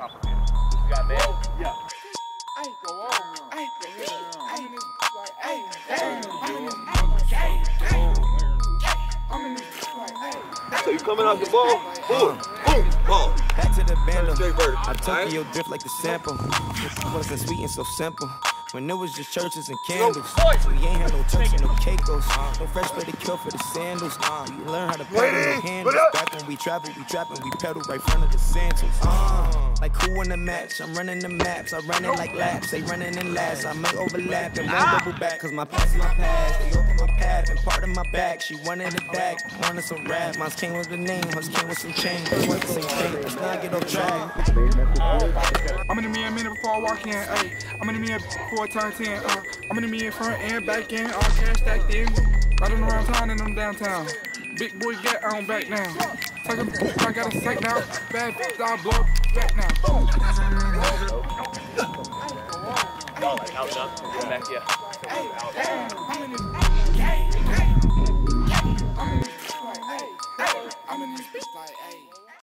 got mail? Yeah. So you coming out the ball? Boom, boom, ball. Back to the bando. I Right. Tokyo drift like the sample. It wasn't sweet and so simple. When it was just churches and candles. We ain't had no Turks and no Caicos. No fresh play to kill for the sandals. We learn how to pedal the handles. Back when we trapping, we pedal right front of the Santos. Like who in the match? I'm running the maps. I run it like laps. They running in last. I may overlap and won't double back. Cause my past is my past. They open my path and part of my back. She wanted it back. Wanted some rap. Mine came with the name. Hers came with some change. It wasn't the same thing. Let's not get off track. I'm in the mirror a minute before I walk in. Ay. I'm in the mirror before I turn 10. I'm in the mirror front and back in. All cash stacked in. Riding around town and I'm downtown. Big boy get on back now. Take a, I got a sack now. Bad bitch, I'll blow back now. Like out up, back, yeah.